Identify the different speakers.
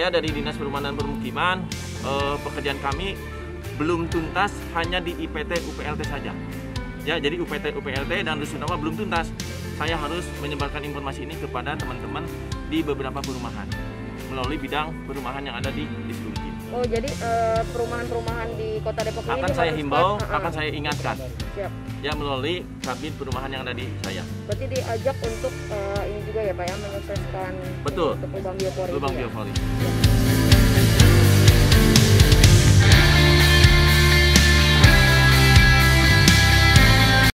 Speaker 1: saya dari Dinas Perumahan dan Permukiman, pekerjaan kami belum tuntas hanya di IPT UPLT saja. Ya, jadi UPT UPLT dan rusunawa belum tuntas. Saya harus menyebarkan informasi ini kepada teman-teman di beberapa perumahan melalui bidang perumahan yang ada di distribusi.
Speaker 2: Oh, jadi perumahan-perumahan di Kota Depok ini
Speaker 1: akan saya himbau,
Speaker 2: cepat,
Speaker 1: akan saya ingatkan.
Speaker 2: Siap.
Speaker 1: Ya, melalui kabin perumahan yang ada di saya.
Speaker 2: Berarti diajak untuk ini juga ya Pak ya, menyukseskan
Speaker 1: Betul.
Speaker 2: untuk lubang biopori.
Speaker 1: Lubang
Speaker 2: ya?
Speaker 1: biopori.